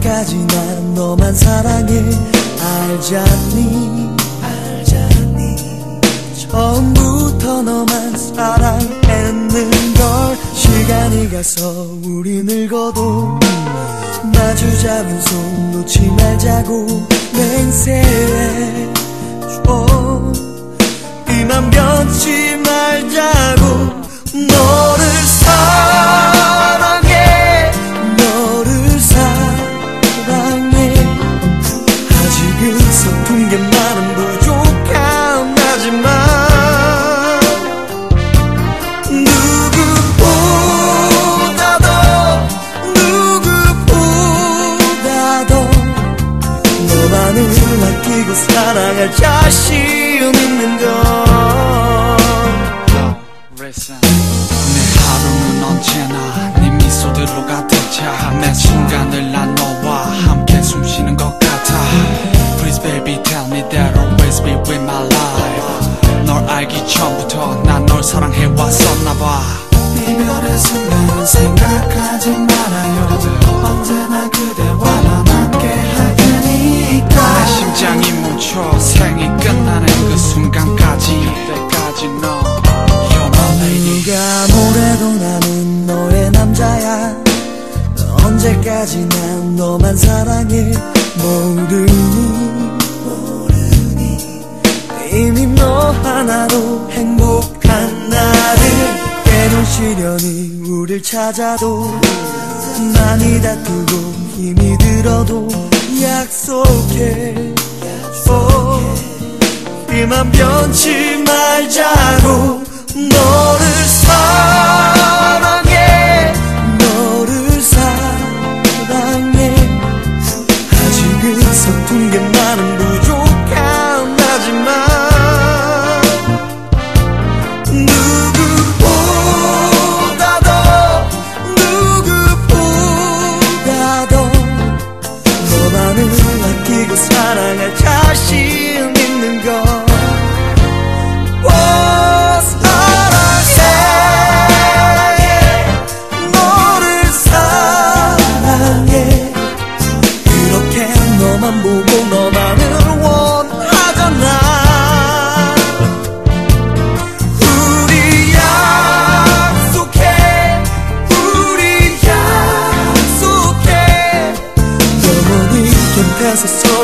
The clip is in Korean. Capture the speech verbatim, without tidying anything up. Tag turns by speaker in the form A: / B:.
A: 언제까지 난 너만 사랑해. 알잖니 알잖니 처음부터 너만 사랑했는걸. 시간이 가서 우리 늙어도 마주 잡은 손 놓지 말자고 맹세해줘. 이만 변치 말자고. 너를 사랑해 너를 사랑해. 아직은 서툰 게 많은 부족한 하지만 누구보다도 누구보다도 너만을 아끼고 사랑할 자신 있는 걸.
B: 내 하루는 언제나 네 미소들로 가득 차. 매 순간을 난 너와 함께 숨쉬는 것 같아. Please baby tell me that always be with my life. 널 알기 전부터 난 널 사랑해왔었나봐.
A: 이별의 순간은 생각하지 말아요. 언제나 그대와 난 함께 할 테니까.
B: 내 심장이 멈춰 생이 끝나는 그 순간까지 그때까지 너
A: 누가 뭐래도 나는 너의 남자야. 언제까지 난 너만 사랑해. 모르니 모르니 이미 너 하나로 행복한 나를. 때론 시련이 우릴 찾아도 많이 다투고 힘이 들어도 약속해. 약속해. 이만 변치 말자고. 너를 사랑해 너를 사랑해. 아직은 서툰 게 많은 부족한 하지만 누구보다도 누구보다도 너만을 아끼고 사랑할 자신 있는 걸. 너만 보고 너만을 원하잖아. 우리 약속해 우리 약속해. 영원히 곁에서